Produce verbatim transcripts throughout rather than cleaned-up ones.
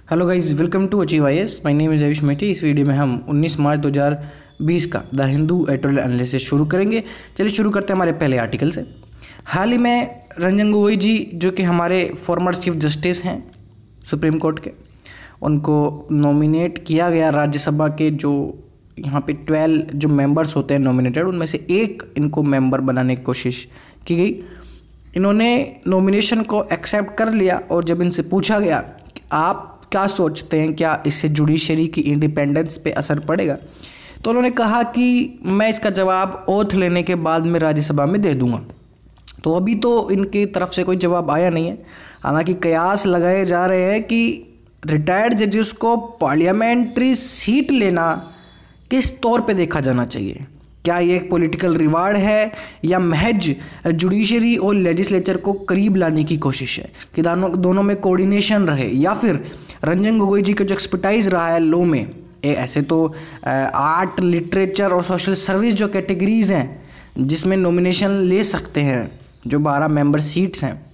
Hello guys, welcome to achieve I A S. My name is Ayush Methi. इस video में हम उन्नीस मार्च दो हज़ार बीस का द हिंदू एडिटोरियल एनालिसिस शुरू करेंगे। चलिए शुरू करते हैं हमारे पहले आर्टिकल से। हाल ही में रंजन गोगोई जी, जो कि हमारे फॉर्मर चीफ जस्टिस हैं सुप्रीम कोर्ट के, उनको नॉमिनेट किया गया राज्यसभा के जो यहाँ पे ट्वेल्व जो मेंबर्स होते हैं नॉमिनेटेड, उनमें से एक इनको मेंबर बनाने की कोशिश की गई। इन्होंने नॉमिनेशन को एक्सेप्ट कर लिया और जब इनसे पूछा गया कि आप क्या सोचते हैं, क्या इससे जुडिशरी की इंडिपेंडेंस पे असर पड़ेगा, तो उन्होंने कहा कि मैं इसका जवाब ओथ लेने के बाद में राज्यसभा में दे दूंगा। तो अभी तो इनकी तरफ से कोई जवाब आया नहीं है। हालांकि कयास लगाए जा रहे हैं कि रिटायर्ड जजेस को पार्लियामेंट्री सीट लेना किस तौर पे देखा जाना चाहिए। क्या ये एक पॉलिटिकल रिवार्ड है या महज जुडिशरी और लेजिस्लेचर को करीब लाने की कोशिश है कि दोनों दोनों में कोऑर्डिनेशन रहे, या फिर रंजन गोगोई जी का जो एक्सपर्टाइज रहा है लॉ में, ए, ऐसे तो आर्ट, लिटरेचर और सोशल सर्विस जो कैटेगरीज हैं जिसमें नॉमिनेशन ले सकते हैं, जो बारह मेंबर सीट्स हैं,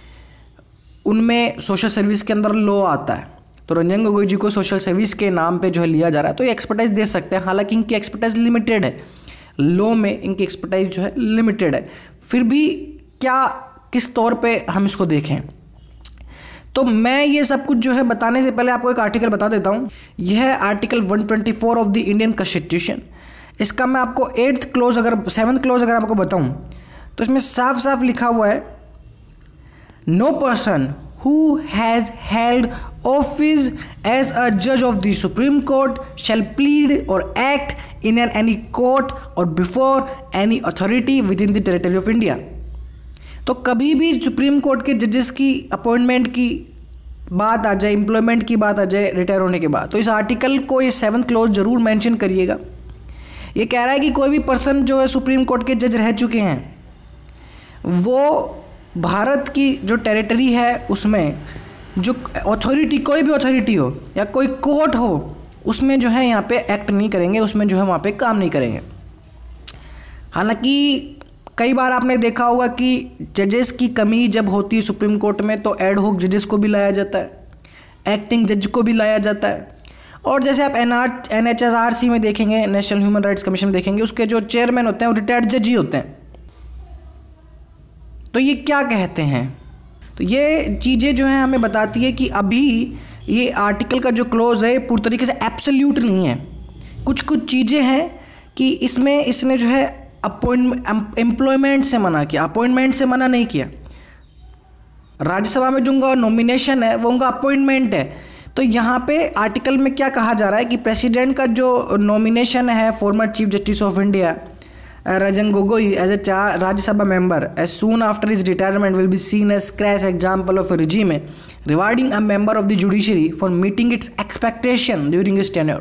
उनमें सोशल सर्विस के अंदर लॉ आता है। तो रंजन गोगोई जी को सोशल सर्विस के नाम पे जो है लिया जा रहा है, तो ये एक्सपर्टाइज दे सकते हैं। हालांकि इनकी एक्सपर्टाइज लिमिटेड है, लॉ में इनकी एक्सपर्टाइज जो है लिमिटेड है। फिर भी क्या किस तौर पे हम इसको देखें, तो मैं ये सब कुछ जो है बताने से पहले आपको एक आर्टिकल बता देता हूँ। यह है आर्टिकल एक सौ चौबीस ऑफ द इंडियन कॉन्स्टिट्यूशन। इसका मैं आपको एट्थ क्लोज अगर सेवन्थ क्लोज अगर आपको बताऊँ तो इसमें साफ साफ लिखा हुआ है, no person who has held office as a judge of the Supreme Court shall plead or act in an any court or before any authority within the territory of India। तो कभी भी सुप्रीम कोर्ट के जजेस की appointment की बात आ जाए, employment की बात आ जाए रिटायर होने के बाद, तो इस आर्टिकल को ये सेवन्थ क्लोज जरूर मेंशन करिएगा। ये कह रहा है कि कोई भी पर्सन जो है सुप्रीम कोर्ट के जज रह चुके हैं, वो भारत की जो टेरिटरी है उसमें जो अथॉरिटी, कोई भी अथॉरिटी हो या कोई कोर्ट हो, उसमें जो है यहाँ पे एक्ट नहीं करेंगे, उसमें जो है वहाँ पे काम नहीं करेंगे। हालांकि कई बार आपने देखा होगा कि जजेस की कमी जब होती है सुप्रीम कोर्ट में, तो एड होक जजेस को भी लाया जाता है, एक्टिंग जज को भी लाया जाता है। और जैसे आप N R N H S R C में देखेंगे, नेशनल ह्यूमन राइट्स कमीशन में देखेंगे, उसके जो चेयरमैन होते हैं वो रिटायर्ड जज ही होते हैं। तो ये क्या कहते हैं, तो ये चीज़ें जो हैं हमें बताती है कि अभी ये आर्टिकल का जो क्लोज है पूरी तरीके से एब्सोल्यूट नहीं है। कुछ कुछ चीज़ें हैं कि इसमें इसने जो है अपॉइंटमेंट एम्प्लॉयमेंट से मना किया, अपॉइंटमेंट से मना नहीं किया। राज्यसभा में जो उनका नॉमिनेशन है वो उनका अपॉइंटमेंट है। तो यहाँ पे आर्टिकल में क्या कहा जा रहा है कि प्रेसिडेंट का जो नॉमिनेशन है former chief justice of India Ranjan Gogoi as a Rajya Sabha member as soon after his retirement will be seen as crass example of a regime rewarding a member of the judiciary for meeting its expectation during his tenure।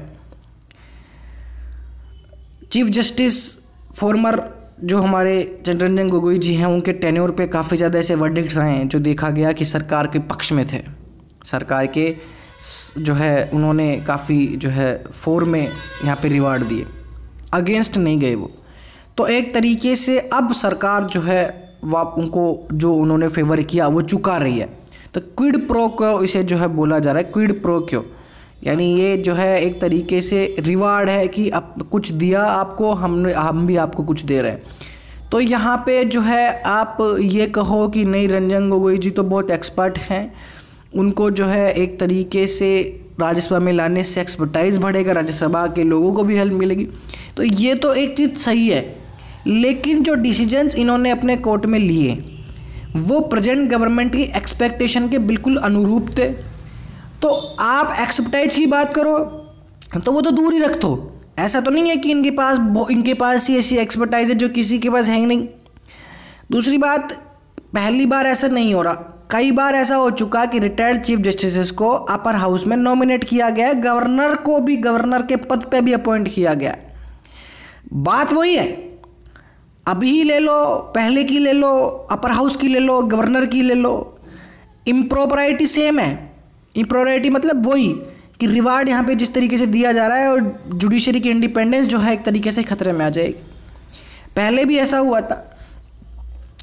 Chief justice former जो हमारे रंजन गोगोई जी हैं, उनके tenure पे काफ़ी ज़्यादा ऐसे verdicts आए हैं जो देखा गया कि सरकार के पक्ष में थे, सरकार के जो है उन्होंने काफ़ी जो है फोर में यहाँ पे रिवार्ड दिए, अगेंस्ट नहीं गए वो। तो एक तरीके से अब सरकार जो है वह उनको जो उन्होंने फेवर किया वो चुका रही है। तो क्विड प्रो क्यो इसे जो है बोला जा रहा है, क्विड प्रो क्यो, यानी ये जो है एक तरीके से रिवार्ड है कि अब कुछ दिया आपको, हमने हम भी आपको कुछ दे रहे हैं। तो यहाँ पे जो है आप ये कहो कि नहीं, रंजन गोगोई जी तो बहुत एक्सपर्ट हैं, उनको जो है एक तरीके से राज्यसभा में लाने से एक्सपर्टाइज बढ़ेगा, राज्यसभा के लोगों को भी हेल्प मिलेगी। तो ये तो एक चीज़ सही है, लेकिन जो डिसीजंस इन्होंने अपने कोर्ट में लिए वो प्रेजेंट गवर्नमेंट की एक्सपेक्टेशन के बिल्कुल अनुरूप थे। तो आप एक्सपर्टाइज की बात करो तो वो तो दूर ही रख दो। ऐसा तो नहीं है कि इनके पास इनके पास ही ऐसी एक्सपर्टाइज है जो किसी के पास है ही नहीं। दूसरी बात, पहली बार ऐसा नहीं हो रहा, कई बार ऐसा हो चुका कि रिटायर्ड चीफ जस्टिस को अपर हाउस में नॉमिनेट किया गया है, गवर्नर को भी गवर्नर के पद पे भी अपॉइंट किया गया। बात वही है, अभी ही ले लो, पहले की ले लो, अपर हाउस की ले लो, गवर्नर की ले लो, इम्प्रॉपरिटी सेम है। इम्प्रॉपरिटी मतलब वही कि रिवार्ड यहाँ पे जिस तरीके से दिया जा रहा है और जुडिशरी की इंडिपेंडेंस जो है एक तरीके से खतरे में आ जाएगी। पहले भी ऐसा हुआ था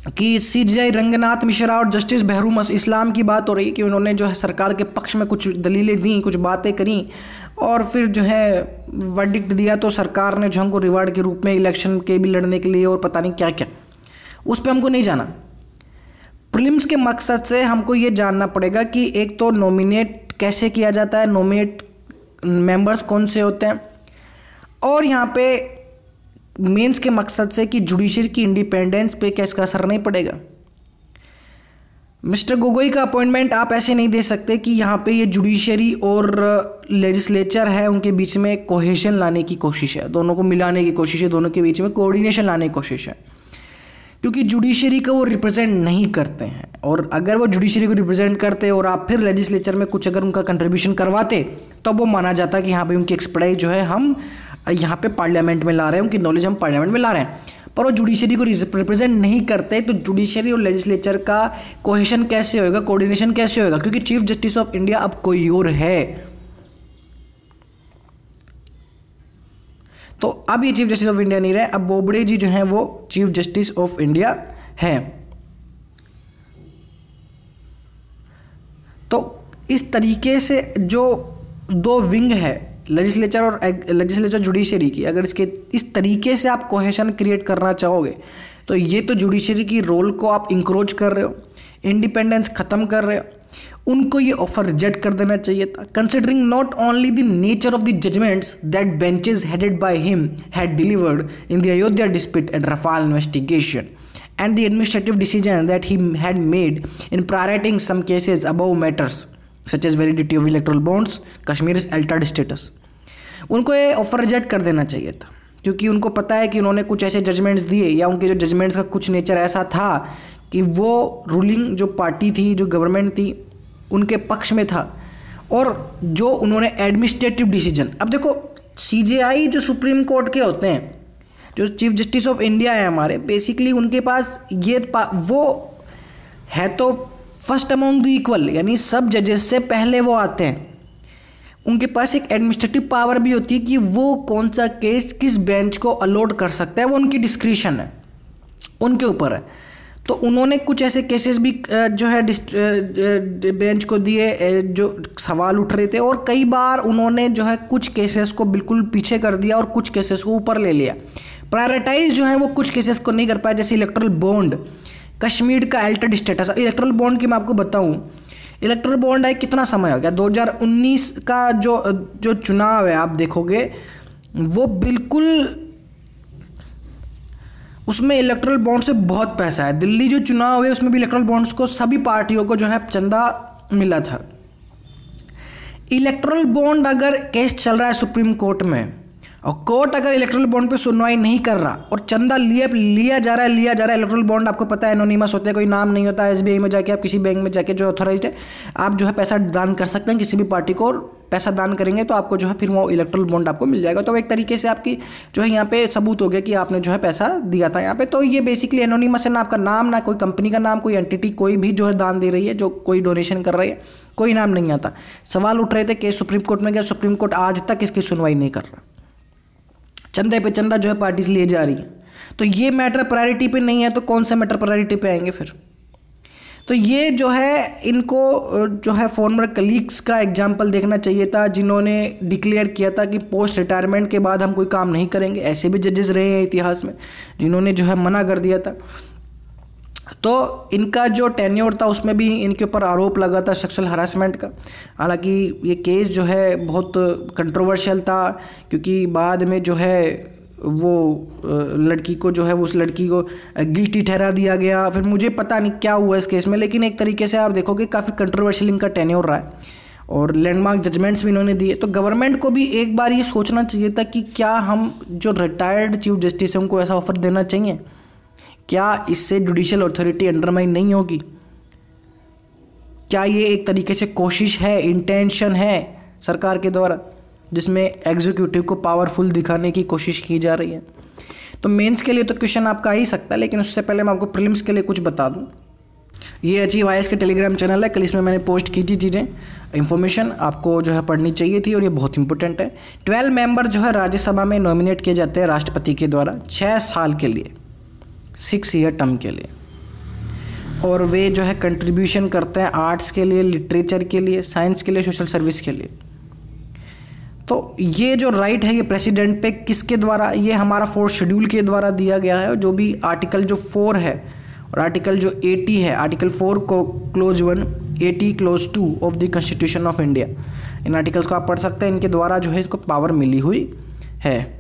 कि सीजीआई रंगनाथ मिश्रा और जस्टिस बहरूमस इस्लाम की बात हो रही है कि उन्होंने जो है सरकार के पक्ष में कुछ दलीलें दी, कुछ बातें करी और फिर जो है वर्डिक्ट दिया, तो सरकार ने जो हमको रिवार्ड के रूप में इलेक्शन के भी लड़ने के लिए और पता नहीं क्या क्या, उस पर हमको नहीं जाना। प्रीलिम्स के मकसद से हमको ये जानना पड़ेगा कि एक तो नॉमिनेट कैसे किया जाता है, नॉमिनेट मेंबर्स कौन से होते हैं, और यहाँ पे मेंस के मकसद से कि जुडिशरी की इंडिपेंडेंस पे क्या इसका असर नहीं पड़ेगा। मिस्टर गोगोई का अपॉइंटमेंट आप ऐसे नहीं दे सकते कि यहाँ पे ये जुडिशरी और लेजिस्लेचर है उनके बीच में कोहेशन लाने की कोशिश है, दोनों को मिलाने की कोशिश है, दोनों के बीच में कोऑर्डिनेशन लाने की कोशिश है, क्योंकि जुडिशरी को वो रिप्रेजेंट नहीं करते हैं। और अगर वो जुडिशरी को रिप्रेजेंट करते और आप फिर लेजिस्लेचर में कुछ अगर उनका कंट्रीब्यूशन करवाते तब तो वो माना जाता कि यहाँ पे उनकी एक्सपर्टाइज जो है हम यहाँ पे पार्लियामेंट में ला रहे हैं, उनकी नॉलेज हम पार्लियामेंट में ला रहे हैं, पर वो जुडिशरी को रिप्रेजेंट नहीं करते, तो जुडिशरी और लेजिस्लेचर का कोहेशन कैसे होएगा, कोऑर्डिनेशन कैसे होएगा, क्योंकि चीफ जस्टिस ऑफ इंडिया अब कोई और है। तो अब ये चीफ जस्टिस ऑफ इंडिया नहीं रहे, अब बोबड़े जी जो हैं वो चीफ जस्टिस ऑफ इंडिया हैं। तो इस तरीके से जो दो विंग है लेजिस्लेचर और लेजिस्लेचर जुडिशरी की, अगर इसके इस तरीके से आप कोहेशन क्रिएट करना चाहोगे तो ये तो जुडिशरी की रोल को आप इंक्रोच कर रहे हो, इंडिपेंडेंस खत्म कर रहे हो। उनको ये ऑफर रिजेक्ट कर देना चाहिए था, considering not only the nature of the judgments that benches headed by him had delivered in the Ayodhya dispute and Rafale investigation and the administrative decision that he had made in prioritizing some cases above matters such as validity of electoral bonds, Kashmir's altered status. उनको ये offer reject कर देना चाहिए था, क्योंकि उनको पता है कि उन्होंने कुछ ऐसे जजमेंट्स दिए या उनके जो जजमेंट्स का कुछ नेचर ऐसा था कि वो रूलिंग जो पार्टी थी, जो गवर्नमेंट थी, उनके पक्ष में था, और जो उन्होंने एडमिनिस्ट्रेटिव डिसीजन, अब देखो सीजेआई जो सुप्रीम कोर्ट के होते हैं, जो चीफ जस्टिस ऑफ इंडिया है हमारे, बेसिकली उनके पास ये पा, वो है तो फर्स्ट अमॉन्ग द इक्वल, यानी सब जजेस से पहले वो आते हैं। उनके पास एक एडमिनिस्ट्रेटिव पावर भी होती है कि वो कौन सा केस किस बेंच को अलॉट कर सकता है, वो उनकी डिस्क्रिशन है, उनके ऊपर है। तो उन्होंने कुछ ऐसे केसेस भी जो है बेंच को दिए जो सवाल उठ रहे थे, और कई बार उन्होंने जो है कुछ केसेस को बिल्कुल पीछे कर दिया और कुछ केसेस को ऊपर ले लिया। प्रायोरिटाइज जो है वो कुछ केसेस को नहीं कर पाया, जैसे इलेक्टोरल बॉन्ड, कश्मीर का अल्टर्ड स्टेटस। इलेक्टोरल बॉन्ड की मैं आपको बताऊं, इलेक्टोरल बॉन्ड आए कितना समय हो गया, दो हज़ार उन्नीस का जो जो चुनाव है आप देखोगे वो बिल्कुल, उसमें इलेक्टोरल बॉन्ड से बहुत पैसा है। दिल्ली जो चुनाव हुए उसमें भी इलेक्टोरल बॉन्ड्स को सभी पार्टियों को जो है चंदा मिला था। इलेक्टोरल बॉन्ड अगर केस चल रहा है सुप्रीम कोर्ट में और कोर्ट अगर इलेक्टोरल बॉन्ड पे सुनवाई नहीं कर रहा और चंदा लिया लिया जा रहा है लिया जा रहा है इलेक्टोरल बॉन्ड आपको पता है एनोनिमस होते हैं, कोई नाम नहीं होता है। एसबीआई में जाके आप किसी बैंक में जाके जो ऑथोराइज्ड है आप जो है पैसा दान कर सकते हैं किसी भी पार्टी को, और पैसा दान करेंगे तो आपको जो है फिर वो इलेक्टोरल बॉन्ड आपको मिल जाएगा। तो एक तरीके से आपकी जो है यहाँ पे सबूत हो गया कि आपने जो है पैसा दिया था यहाँ पे। तो ये बेसिकली एनोनिमस है, ना आपका नाम, ना कोई कंपनी का नाम, कोई एंटिटी कोई भी जो है दान दे रही है, जो कोई डोनेशन कर रही है, कोई नाम नहीं आता। सवाल उठ रहे थे कि सुप्रीम कोर्ट में गया, सुप्रीम कोर्ट आज तक इसकी सुनवाई नहीं कर रहा, चंदे पे चंदा जो है पार्टीज ले जा रही है। तो ये मैटर प्रायोरिटी पे नहीं है तो कौन सा मैटर प्रायोरिटी पे आएंगे फिर। तो ये जो है इनको जो है फॉर्मर कलीग्स का एग्जाम्पल देखना चाहिए था, जिन्होंने डिक्लेयर किया था कि पोस्ट रिटायरमेंट के बाद हम कोई काम नहीं करेंगे। ऐसे भी जजेस रहे हैं इतिहास में जिन्होंने जो है मना कर दिया था। तो इनका जो टेन्योर था उसमें भी इनके ऊपर आरोप लगा था सेक्सुअल हरासमेंट का। हालांकि ये केस जो है बहुत कंट्रोवर्शियल था, क्योंकि बाद में जो है वो लड़की को जो है उस लड़की को गिल्टी ठहरा दिया गया। फिर मुझे पता नहीं क्या हुआ इस केस में, लेकिन एक तरीके से आप देखोगे काफ़ी कंट्रोवर्शियल इनका टेन्योर रहा है और लैंडमार्क जजमेंट्स भी इन्होंने दिए। तो गवर्नमेंट को भी एक बार ये सोचना चाहिए था कि क्या हम जो रिटायर्ड चीफ जस्टिस हैं उनको ऐसा ऑफर देना चाहिए, क्या इससे जुडिशियल अथॉरिटी अंडरमाइन नहीं होगी? क्या ये एक तरीके से कोशिश है, इंटेंशन है सरकार के द्वारा, जिसमें एग्जीक्यूटिव को पावरफुल दिखाने की कोशिश की जा रही है? तो मेंस के लिए तो क्वेश्चन आपका आ ही सकता है, लेकिन उससे पहले मैं आपको प्रीलिम्स के लिए कुछ बता दूं। ये अचीव आई ए एस के टेलीग्राम चैनल है, कल इसमें मैंने पोस्ट की थी चीज़ें, इन्फॉर्मेशन आपको जो है पढ़नी चाहिए थी और ये बहुत इंपॉर्टेंट है। ट्वेल्व मेंबर जो है राज्यसभा में नॉमिनेट किए जाते हैं राष्ट्रपति के द्वारा छः साल के लिए, सिक्स ईयर टर्म के लिए। और वे जो है कंट्रीब्यूशन करते हैं आर्ट्स के लिए, लिटरेचर के लिए, साइंस के लिए, सोशल सर्विस के लिए। तो ये जो राइट है ये प्रेसिडेंट पे किसके द्वारा, ये हमारा फोर्थ शेड्यूल के द्वारा दिया गया है। जो भी आर्टिकल जो फोर है और आर्टिकल जो एटी है, आर्टिकल फोर को clause one, eighty clause two of the constitution of India, इन आर्टिकल्स को आप पढ़ सकते हैं। इनके द्वारा जो है इसको पावर मिली हुई है।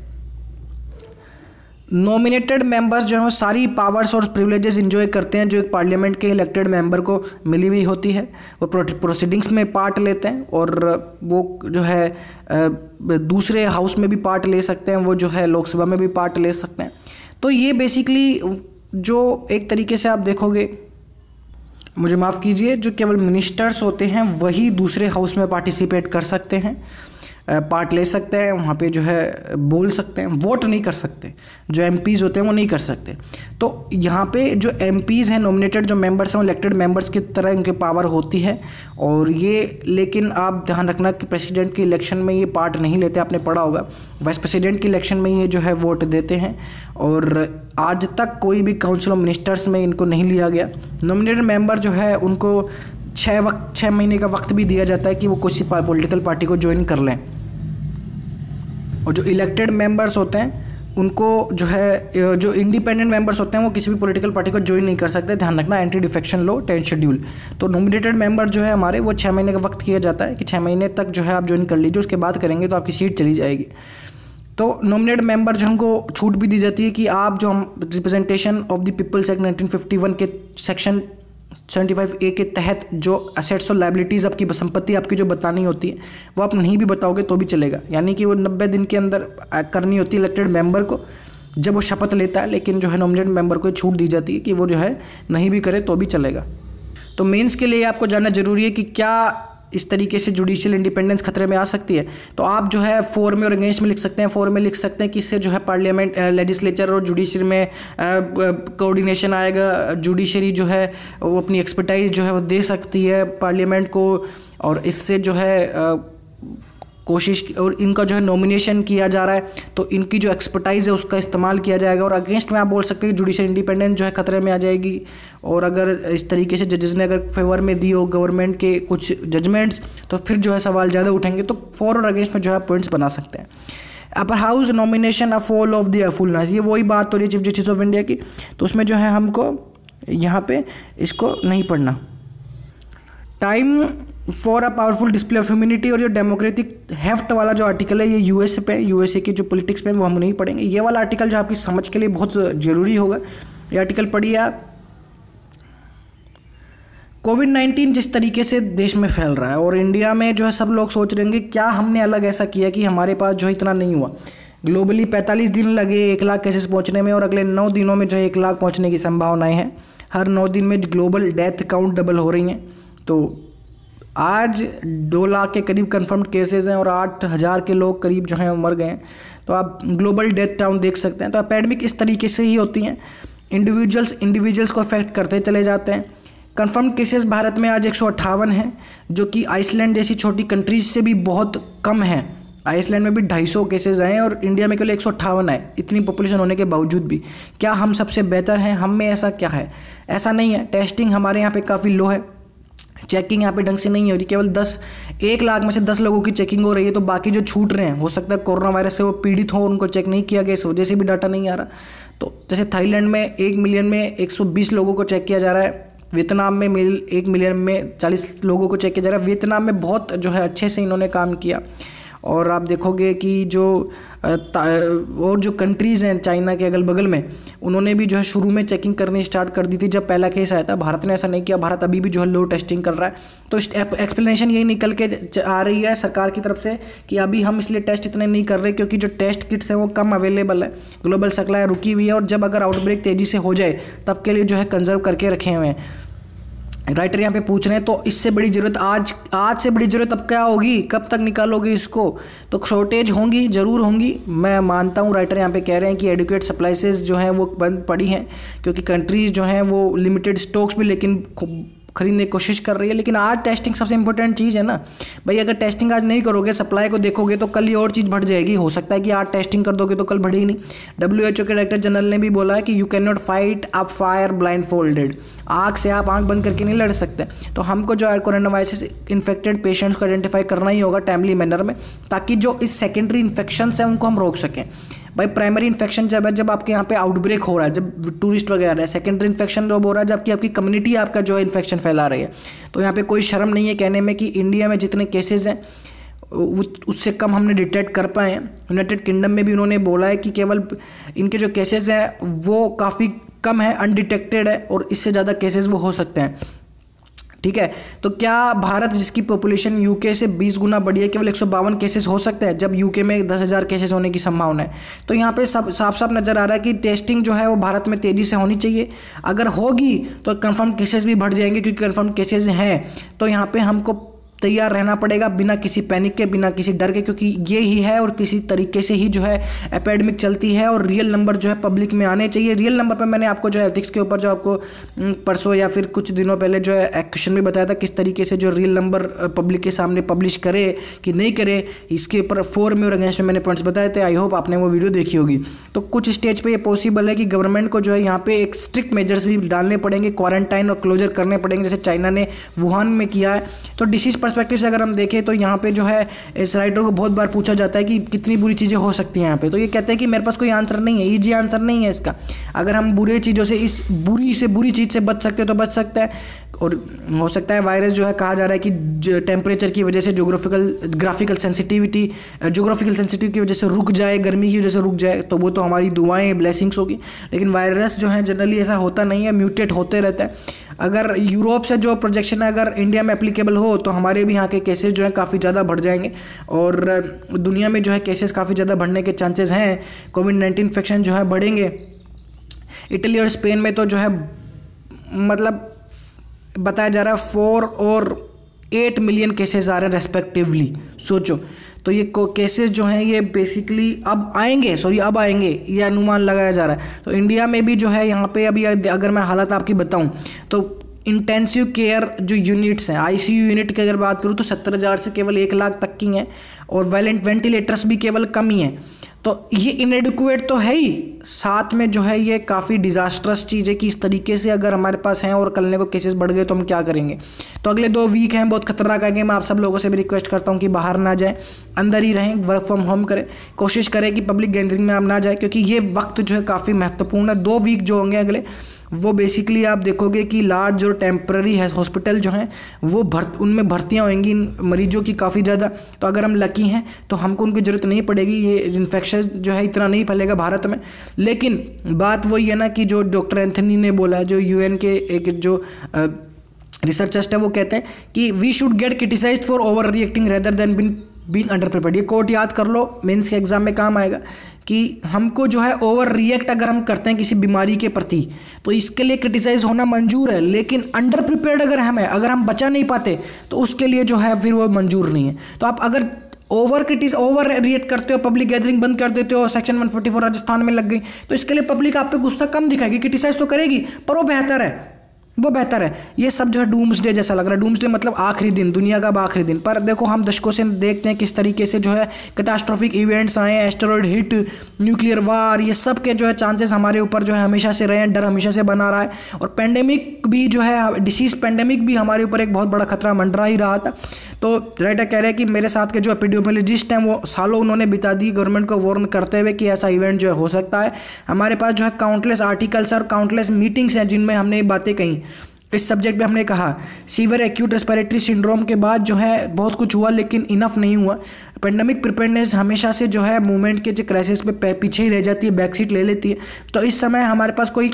नॉमिनेटेड मेंबर्स जो है वो सारी पावर्स और प्रिविलेजेस इंजॉय करते हैं जो एक पार्लियामेंट के इलेक्टेड मेंबर को मिली हुई होती है। वो प्रोसीडिंग्स में पार्ट लेते हैं और वो जो है दूसरे हाउस में भी पार्ट ले सकते हैं, वो जो है लोकसभा में भी पार्ट ले सकते हैं। तो ये बेसिकली जो एक तरीके से आप देखोगे, मुझे माफ़ कीजिए, जो केवल मिनिस्टर्स होते हैं वही दूसरे हाउस में पार्टिसिपेट कर सकते हैं, पार्ट ले सकते हैं, वहाँ पे जो है बोल सकते हैं, वोट नहीं कर सकते। जो एमपीज़ होते हैं वो नहीं कर सकते। तो यहाँ पे जो एमपीज़ हैं, नॉमिनेटेड जो मेंबर्स हैं, वो इलेक्टेड मेंबर्स की तरह इनके पावर होती है। और ये लेकिन आप ध्यान रखना कि प्रेसिडेंट की इलेक्शन में ये पार्ट नहीं लेते, आपने पढ़ा होगा। वाइस प्रेसिडेंट की इलेक्शन में ये जो है वोट देते हैं और आज तक कोई भी काउंसिल ऑफ मिनिस्टर्स में इनको नहीं लिया गया। नॉमिनेटेड मेंबर जो है उनको छः वक्त छः महीने का वक्त भी दिया जाता है कि वो किसी पॉलिटिकल पार्टी को ज्वाइन कर लें। और जो इलेक्टेड मेंबर्स होते हैं उनको जो है, जो इंडिपेंडेंट मेंबर्स होते हैं वो किसी भी पॉलिटिकल पार्टी को ज्वाइन नहीं कर सकते। ध्यान रखना, anti defection law tenth schedule. तो नॉमिनेटेड मेंबर जो है हमारे, वो छः महीने का वक्त किया जाता है कि छः महीने तक जो है आप ज्वाइन कर लीजिए, उसके बाद करेंगे तो आपकी सीट चली जाएगी। तो नॉमिनेटेड मेंबर जो हमको छूट भी दी जाती है कि आप जो हम representation of the people's act nineteen fifty one के सेक्शन सेवेंटी फाइव ए के तहत जो असेट्स और लाइबिलिटीज़ आपकी संपत्ति आपकी जो बतानी होती है वो आप नहीं भी बताओगे तो भी चलेगा। यानी कि वो नब्बे दिन के अंदर करनी होती है इलेक्टेड मेंबर को जब वो शपथ लेता है। लेकिन जो है नॉमिनेटेड मेंबर को छूट दी जाती है कि वो जो है नहीं भी करे तो भी चलेगा। तो मेंस के लिए आपको जानना जरूरी है कि क्या इस तरीके से जुडिशियल इंडिपेंडेंस खतरे में आ सकती है। तो आप जो है फोर में और अगेंस्ट में लिख सकते हैं। फोर में लिख सकते हैं कि इससे जो है पार्लियामेंट, लेजिस्लेचर और जुडिशरी में कोऑर्डिनेशन आएगा। जुडिशरी जो है वो अपनी एक्सपर्टाइज जो है वो दे सकती है पार्लियामेंट को, और इससे जो है आ, कोशिश, और इनका जो है नॉमिनेशन किया जा रहा है तो इनकी जो एक्सपर्टाइज है उसका इस्तेमाल किया जाएगा। और अगेंस्ट में आप बोल सकते हैं कि जुडिशियल इंडिपेंडेंस जो है खतरे में आ जाएगी। और अगर इस तरीके से जजेस ने अगर फेवर में दी हो गवर्नमेंट के कुछ जजमेंट्स तो फिर जो है सवाल ज़्यादा उठेंगे। तो फॉर और अगेंस्ट में जो है पॉइंट्स बना सकते हैं। Upper house nomination a fall of the fullness, ये वही बात हो रही है चीफ जस्टिस ऑफ इंडिया की। तो उसमें जो है हमको यहाँ पे इसको नहीं पढ़ना। Time for a powerful display of humanity, और ये डेमोक्रेटिक हेफ्ट वाला जो आर्टिकल है ये यूएसए पे, यूएसए की जो पॉलिटिक्स पे वो हम नहीं पढ़ेंगे। ये वाला आर्टिकल जो आपकी समझ के लिए बहुत ज़रूरी होगा, ये आर्टिकल पढ़िए आप। कोविड नाइन्टीन जिस तरीके से देश में फैल रहा है और इंडिया में जो है सब लोग सोच रहे हैं क्या हमने अलग ऐसा किया कि हमारे पास जो है इतना नहीं हुआ। ग्लोबली पैंतालीस दिन लगे एक लाख केसेस पहुंचने में और अगले नौ दिनों में जो है एक लाख पहुंचने की संभावनाएं हैं। हर नौ दिन में ग्लोबल डेथ काउंट डबल हो रही हैं। तो आज दो लाख के करीब कंफर्म्ड केसेस हैं और आठ हज़ार के लोग करीब जो हैं मर गए हैं। तो आप ग्लोबल डेथ काउंट देख सकते हैं। तो एपेडेमिक इस तरीके से ही होती हैं, इंडिविजुअल्स इंडिविजुअल्स को अफेक्ट करते चले जाते हैं। कंफर्म्ड केसेस भारत में आज एक सौ अट्ठावन हैं, जो कि आइसलैंड जैसी छोटी कंट्रीज से भी बहुत कम है। आइसलैंड में भी ढाई सौ केसेस आए और इंडिया में केवल एक सौ अट्ठावन आए, इतनी पॉपुलेशन होने के बावजूद भी। क्या हम सबसे बेहतर हैं? हम में ऐसा क्या है? ऐसा नहीं है। टेस्टिंग हमारे यहाँ पे काफ़ी लो है, चेकिंग यहाँ पे ढंग से नहीं हो रही। केवल दस एक लाख में से दस लोगों की चेकिंग हो रही है। तो बाकी जो छूट रहे हैं, हो सकता है कोरोना वायरस से वो पीड़ित हो, उनको चेक नहीं किया गया, इस वजह से भी डाटा नहीं आ रहा। तो जैसे थाईलैंड में एक मिलियन में एक सौ बीस लोगों को चेक किया जा रहा है, वियतनाम में मिल एक मिलियन में चालीस लोगों को चेक किया जा रहा है। वियतनाम में बहुत जो है अच्छे से इन्होंने काम किया। और आप देखोगे कि जो और जो कंट्रीज़ हैं चाइना के अगल बगल में, उन्होंने भी जो है शुरू में चेकिंग करनी स्टार्ट कर दी थी जब पहला केस आया था। भारत ने ऐसा नहीं किया। भारत अभी भी जो है लो टेस्टिंग कर रहा है। तो इस एक्सप्लेनेशन यही निकल के आ रही है सरकार की तरफ से कि अभी हम इसलिए टेस्ट इतने नहीं कर रहे क्योंकि जो टेस्ट किट्स हैं वो कम अवेलेबल है, ग्लोबल सप्लाई रुकी हुई है, और जब अगर आउटब्रेक तेज़ी से हो जाए तब के लिए जो है कंजर्व करके रखे हुए हैं। राइटर यहाँ पे पूछ रहे हैं तो इससे बड़ी ज़रूरत आज आज से बड़ी ज़रूरत अब क्या होगी? कब तक निकालोगे इसको? तो शॉर्टेज होंगी, ज़रूर होंगी, मैं मानता हूँ। राइटर यहाँ पे कह रहे हैं कि एडुकेट सप्लाइसेस जो हैं वो बंद पड़ी हैं क्योंकि कंट्रीज़ जो हैं वो लिमिटेड स्टॉक्स भी लेकिन खरीदने की कोशिश कर रही है। लेकिन आज टेस्टिंग सबसे इंपॉर्टेंट चीज़ है ना भाई। अगर टेस्टिंग आज नहीं करोगे, सप्लाई को देखोगे, तो कल ये और चीज़ बढ़ जाएगी। हो सकता है कि आज टेस्टिंग कर दोगे तो कल बढ़ेगी नहीं। डब्ल्यू एच ओ के डायरेक्टर जनरल ने भी बोला है कि you can not fight a fire blindfolded. आग से आप आंख बंद करके नहीं लड़ सकते। तो हमको जो है कोरोना वायरस इन्फेक्टेड पेशेंट्स को आइडेंटिफाई करना ही होगा टाइमली मैनर में, ताकि जो इस सेकेंडरी इन्फेक्शन है उनको हम रोक सकें। भाई प्राइमरी इन्फेक्शन जब है, जब आपके यहाँ पे आउटब्रेक हो रहा है, जब टूरिस्ट वगैरह है। सेकेंडरी इन्फेक्शन जब हो रहा है, जबकि आपकी कम्युनिटी आपका जो है इन्फेक्शन फैला रही है। तो यहाँ पे कोई शर्म नहीं है कहने में कि इंडिया में जितने केसेस हैं उससे कम हमने डिटेक्ट कर पाए हैं। यूनाइटेड किंगडम में भी उन्होंने बोला है कि केवल इनके जो केसेस हैं वो काफ़ी कम है, अनडिटेक्टेड है, और इससे ज़्यादा केसेस वो हो सकते हैं। ठीक है, तो क्या भारत जिसकी पॉपुलेशन यूके से बीस गुना बड़ी है, केवल एक सौ बावन केसेस हो सकते हैं, जब यूके में दस हज़ार केसेस होने की संभावना है? तो यहाँ पे सब साफ साफ नज़र आ रहा है कि टेस्टिंग जो है वो भारत में तेज़ी से होनी चाहिए। अगर होगी तो कंफर्म केसेस भी बढ़ जाएंगे, क्योंकि कंफर्म केसेस हैं। तो यहाँ पे हमको तैयार रहना पड़ेगा, बिना किसी पैनिक के, बिना किसी डर के, क्योंकि ये ही है और किसी तरीके से ही जो है एपेडमिक चलती है। और रियल नंबर जो है पब्लिक में आने चाहिए। रियल नंबर पे मैंने आपको जो है एथिक्स के ऊपर जो आपको परसों या फिर कुछ दिनों पहले जो है क्वेश्चन में बताया था, किस तरीके से जो रियल नंबर पब्लिक के सामने पब्लिश करे कि नहीं करे, इसके ऊपर फोर में और अगेंस्ट में मैंने पॉइंट्स बताए थे। आई होप आपने वो वीडियो देखी होगी। तो कुछ स्टेज पर ये पॉसिबल है कि गवर्नमेंट को जो है यहाँ पे एक स्ट्रिक्ट मेजर्स भी डालने पड़ेंगे, क्वारंटाइन और क्लोजर करने पड़ेंगे, जैसे चाइना ने वुहान में किया है। तो डिसीज पर्सपेक्टिव से अगर हम देखें तो यहाँ पे जो है इस राइटर को बहुत बार पूछा जाता है कि कितनी बुरी चीज़ें हो सकती हैं यहाँ पे, तो ये कहते हैं कि मेरे पास कोई आंसर नहीं है, इजी आंसर नहीं है इसका। अगर हम बुरी चीज़ों से, इस बुरी से बुरी चीज़ से बच सकते हैं तो बच सकते हैं। और हो सकता है वायरस जो है, कहा जा रहा है कि टेम्परेचर की वजह से, geographical graphical sensitivity geographical sensitivity की वजह से रुक जाए, गर्मी की वजह से रुक जाए, तो वो तो हमारी दुआएं ब्लेसिंग्स होगी। लेकिन वायरस जो है जनरली ऐसा होता नहीं है, म्यूटेट होते रहता है। अगर यूरोप से जो प्रोजेक्शन है अगर इंडिया में एप्लीकेबल हो तो हमारे भी यहाँ के केसेस जो है काफ़ी ज़्यादा बढ़ जाएंगे, और दुनिया में जो है केसेस काफ़ी ज़्यादा बढ़ने के चांसेस हैं। कोविड नाइन्टीन इन्फेक्शन जो है बढ़ेंगे। इटली और स्पेन में तो जो है मतलब बताया जा रहा है फोर और एट मिलियन केसेस आ रहे हैं रेस्पेक्टिवली। सोचो, तो ये केसेस जो हैं ये बेसिकली अब आएंगे, सॉरी अब आएंगे, ये अनुमान लगाया जा रहा है। तो इंडिया में भी जो है यहाँ पे अभी अगर मैं हालत आपकी बताऊँ तो इंटेंसिव केयर जो यूनिट्स हैं, आईसीयू यूनिट की अगर बात करूँ तो सत्तर हज़ार से केवल एक लाख तक की हैं, और वैलेंट वेंटिलेटर्स भी केवल कम ही हैं। तो ये इनएडिक्वेट तो है ही, साथ में जो है ये काफ़ी डिज़ास्ट्रस चीज़ है कि इस तरीके से अगर हमारे पास हैं और कल को केसेस बढ़ गए तो हम क्या करेंगे। तो अगले दो वीक हैं, बहुत खतरनाक आएंगे। मैं आप सब लोगों से भी रिक्वेस्ट करता हूँ कि बाहर ना जाएं, अंदर ही रहें, वर्क फ्रॉम होम करें, कोशिश करें कि पब्लिक गैदरिंग में आप ना जाएं, क्योंकि ये वक्त जो है काफ़ी महत्वपूर्ण है। दो वीक जो होंगे अगले, वो बेसिकली आप देखोगे कि लार्ज जो टेम्पररी है हॉस्पिटल जो हैं वो भर उनमें भर्तियाँ होंगी मरीजों की काफ़ी ज़्यादा। तो अगर हम लकी हैं तो हमको उनकी ज़रूरत नहीं पड़ेगी, ये इन्फेक्शन जो है इतना नहीं फैलेगा भारत में। लेकिन बात वही है ना कि जो डॉक्टर एंथनी ने बोला है, जो यूएन के एक जो रिसर्चर्स है, वो कहते हैं कि we should get criticised for overreacting rather than being being underprepared. ये कोट याद कर लो, मेंस के एग्जाम में काम आएगा कि हमको जो है ओवर रिएक्ट अगर हम करते हैं किसी बीमारी के प्रति तो इसके लिए क्रिटिसाइज होना मंजूर है, लेकिन अंडर प्रिपेयर्ड अगर हम है, अगर हम बचा नहीं पाते तो उसके लिए जो है फिर वो मंजूर नहीं है। तो आप अगर ओवर क्रिटिस ओवर रिएक्ट करते हो, पब्लिक गैदरिंग बंद कर देते हो, section one forty four Rajasthan में लग गई, तो इसके लिए पब्लिक आप पे गुस्सा कम दिखाएगी, क्रिटिसाइज तो करेगी, पर वो बेहतर है, वो बेहतर है। ये सब जो है डूम्सडे जैसा लग रहा है। डूम्सडे मतलब आखिरी दिन, दुनिया का आखिरी दिन। पर देखो हम दशकों से देखते हैं किस तरीके से जो है कैटास्ट्रोफिक इवेंट्स आए, एस्टेरॉयड हिट, न्यूक्लियर वार, ये सब के जो है चांसेस हमारे ऊपर जो है हमेशा से रहे हैं, डर हमेशा से बना रहा है। और पेंडेमिक भी जो है, डिसीज पेंडेमिक भी हमारे ऊपर एक बहुत बड़ा खतरा मंडरा ही रहा था। तो राइटर कह रहे हैं कि मेरे साथ के जो एपिडेमियोलॉजिस्ट हैं वो सालों उन्होंने बिता दी गवर्नमेंट को वार्न करते हुए कि ऐसा इवेंट जो है हो सकता है। हमारे पास जो है काउंटलेस आर्टिकल्स और काउंटलेस मीटिंग्स हैं जिनमें हमने ये बातें कही। इस सब्जेक्ट में हमने कहा सीवियर एक्यूट रेस्पिरेटरी सिंड्रोम के बाद जो है बहुत कुछ हुआ, लेकिन इनफ नहीं हुआ। पेंडेमिक प्रिपेयर्डनेस हमेशा से जो है मूवमेंट के जो क्राइसिस पे पीछे ही रह जाती है, बैक सीट ले लेती है। तो इस समय हमारे पास कोई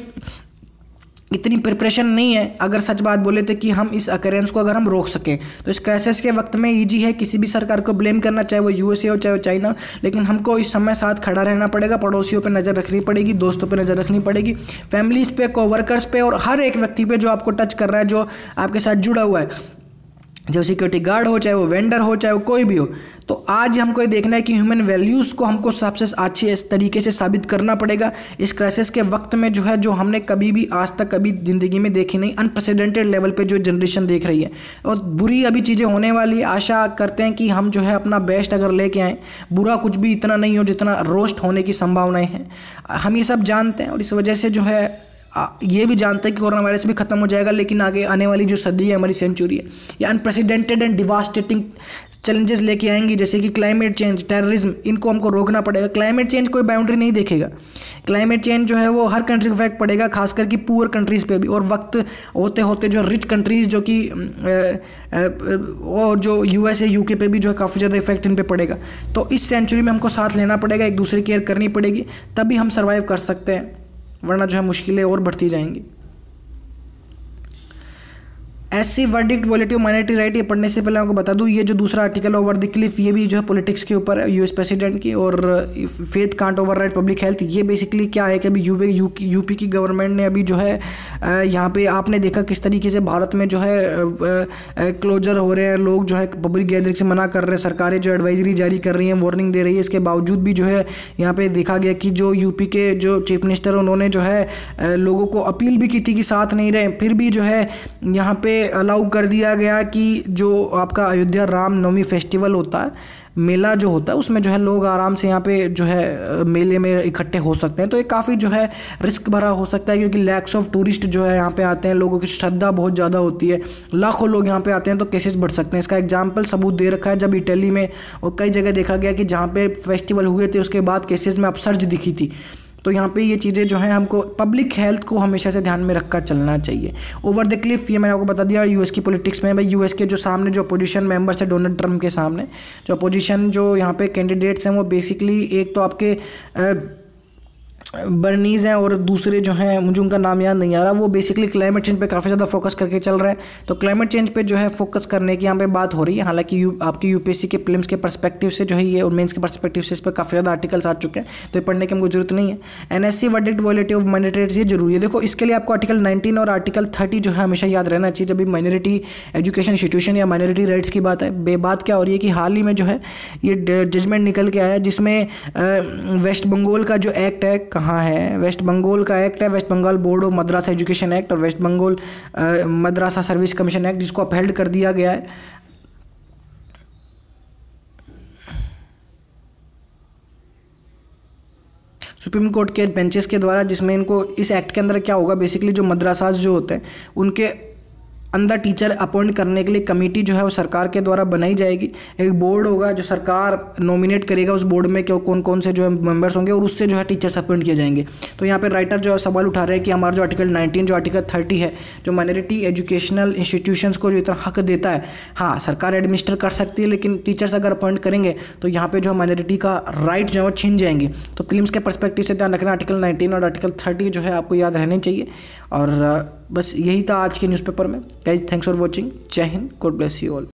इतनी प्रिपरेशन नहीं है, अगर सच बात बोले तो, कि हम इस अकरेंस को अगर हम रोक सकें। तो इस क्राइसिस के वक्त में ईजी है किसी भी सरकार को ब्लेम करना, चाहे वो यूएसए हो चाहे वो चाइना, लेकिन हमको इस समय साथ खड़ा रहना पड़ेगा। पड़ोसियों पे नज़र रखनी पड़ेगी, दोस्तों पे नज़र रखनी पड़ेगी, फैमिलीज़ पे, कोवर्कर्स पे, और हर एक व्यक्ति पे जो आपको टच कर रहा है, जो आपके साथ जुड़ा हुआ है। जो सिक्योरिटी गार्ड हो, चाहे वो वेंडर हो, चाहे वो कोई भी हो। तो आज हमको ये देखना है कि ह्यूमन वैल्यूज़ को हमको सबसे अच्छे इस तरीके से साबित करना पड़ेगा इस क्राइसिस के वक्त में, जो है जो हमने कभी भी आज तक कभी ज़िंदगी में देखी नहीं, अनप्रेसिडेंटेड लेवल पे जो जनरेशन देख रही है और बुरी अभी चीज़ें होने वाली है। आशा करते हैं कि हम जो है अपना बेस्ट अगर लेके आएँ, बुरा कुछ भी इतना नहीं हो जितना रोस्ट होने की संभावनाएँ हैं। हम ये सब जानते हैं और इस वजह से जो है ये भी जानते हैं कि कोरोना वायरस भी खत्म हो जाएगा, लेकिन आगे आने वाली जो सदी है, हमारी सेंचुरी है, ये अनप्रेसिडेंटेड एंड डिवास्टेटिंग चैलेंजेस लेके आएंगी, जैसे कि क्लाइमेट चेंज, टेररिज्म। इनको हमको रोकना पड़ेगा। क्लाइमेट चेंज कोई बाउंड्री नहीं देखेगा। क्लाइमेट चेंज जो है वो हर कंट्री को इफेक्ट पड़ेगा, खासकर कि पुअर कंट्रीज़ पे भी, और वक्त होते होते जो रिच कंट्रीज़ जो कि और जो यूएसए यूके पे भी जो है काफ़ी ज़्यादा इफेक्ट इन पे पड़ेगा। तो इस सेंचुरी में हमको साथ लेना पड़ेगा, एक दूसरे की केयर करनी पड़ेगी, तभी हम सर्वाइव कर सकते हैं, वरना जो है मुश्किलें और बढ़ती जाएंगी। SC verdict validity of minority right, ये पढ़ने से पहले आपको बता दूं, ये जो दूसरा आर्टिकल ओवर द क्लिफ, ये भी जो है पॉलिटिक्स के ऊपर है, यूएस प्रेसिडेंट की, और faith can't override public health. ये बेसिकली क्या है कि अभी यूपी यू, यूपी की गवर्नमेंट ने अभी जो है यहाँ पे आपने देखा किस तरीके से भारत में जो है क्लोजर हो रहे हैं, लोग जो है पब्लिक गैदरिंग से मना कर रहे हैं, सरकारें जो एडवाइजरी जारी कर रही हैं, वार्निंग दे रही है। इसके बावजूद भी जो है यहाँ पे देखा गया कि जो यूपी के जो चीफ मिनिस्टर उन्होंने जो है लोगों को अपील भी की थी कि साथ नहीं रहे, फिर भी जो है यहाँ पे अलाउ कर दिया गया कि जो आपका अयोध्या राम नवमी फेस्टिवल होता है, मेला जो होता है, उसमें जो है लोग आराम से यहाँ पे जो है मेले में इकट्ठे हो सकते हैं। तो ये काफ़ी जो है रिस्क भरा हो सकता है, क्योंकि लैक्स ऑफ टूरिस्ट जो है यहाँ पे आते हैं, लोगों की श्रद्धा बहुत ज़्यादा होती है, लाखों लोग यहाँ पे आते हैं, तो केसेस बढ़ सकते हैं। इसका एग्जाम्पल सबूत दे रखा है, जब इटली में और कई जगह देखा गया कि जहाँ पे फेस्टिवल हुए थे उसके बाद केसेस में अपसर्ज दिखी थी। तो यहाँ पे ये चीज़ें जो हैं हमको पब्लिक हेल्थ को हमेशा से ध्यान में रखकर चलना चाहिए। ओवर द क्लिफ, ये मैंने आपको बता दिया, यूएस की पॉलिटिक्स में भाई, यूएस के जो सामने जो अपोजिशन मेंबर्स है डोनाल्ड ट्रम्प के सामने, जो अपोजिशन जो यहाँ पे कैंडिडेट्स हैं वो बेसिकली एक तो आपके आ, बर्नीज हैं और दूसरे जो हैं मुझे उनका नाम याद नहीं आ रहा, वो बेसिकली क्लाइमेट चेंज पे काफ़ी ज़्यादा फोकस करके चल रहा है। तो क्लाइमेट चेंज पे जो है फोकस करने की यहाँ पे बात हो रही है। हालांकि यू आपकी यूपीएससी के प्रीलिम्स के पर्सपेक्टिव से जो है ये और मेंस के पर्सपेक्टिव से इस पर काफ़ी ज़्यादा आर्टिकल्स आ चुके हैं, तो ये पढ़ने की हमको जरूरत नहीं है। NSC verdict validity of minorities, ये जरूरी है। देखो इसके लिए आपको आर्टिकल नाइनटीन और आर्टिकल थर्टी जो है हमेशा याद रहना चाहिए जब भी माइनॉरिटी एजुकेशन इंस्टीट्यूशन या माइनॉरिटी राइट्स की बात है। बेबात क्या हो रही है कि हाल ही में जो है ये जजमेंट निकल के आया, जिसमें वेस्ट बंगाल का जो एक्ट है, कहाँ है, वेस्ट बंगाल का एक्ट है, west Bengal board of Madrasa education act और west Bengal Madrasa service commission act, जिसको अपहेल्ड कर दिया गया है। सुप्रीम कोर्ट के बेंचेस के द्वारा, जिसमें इनको इस एक्ट के अंदर क्या होगा, बेसिकली जो मद्रासाज जो होते हैं उनके अंदर टीचर अपॉइंट करने के लिए कमेटी जो है वो सरकार के द्वारा बनाई जाएगी। एक बोर्ड होगा जो सरकार नॉमिनेट करेगा, उस बोर्ड में क्यों कौन कौन से जो है मेंबर्स होंगे और उससे जो है टीचर्स अपॉइंट किए जाएंगे। तो यहाँ पे राइटर जो है सवाल उठा रहे हैं कि हमारा जो आर्टिकल नाइनटीन जो आर्टिकल थर्टी है, जो माइनॉरिटी एजुकेशनल इंस्टीट्यूशंस को जो इतना हक देता है, हाँ सरकार एडमिनिस्टर कर सकती है, लेकिन टीचर्स अगर अपॉइंट करेंगे तो यहाँ पे जो है माइनॉरिटी का राइट जो है छीन जाएंगे। तो प्रीलिम्स के पर्सपेक्टिव से ध्यान रखना, आर्टिकल नाइनटीन और आर्टिकल थर्टी जो है आपको याद रहने चाहिए। और बस यही था आज के न्यूज़पेपर में। Guys thanks for watching. जय हिंद, गॉड ब्लेस यू ऑल।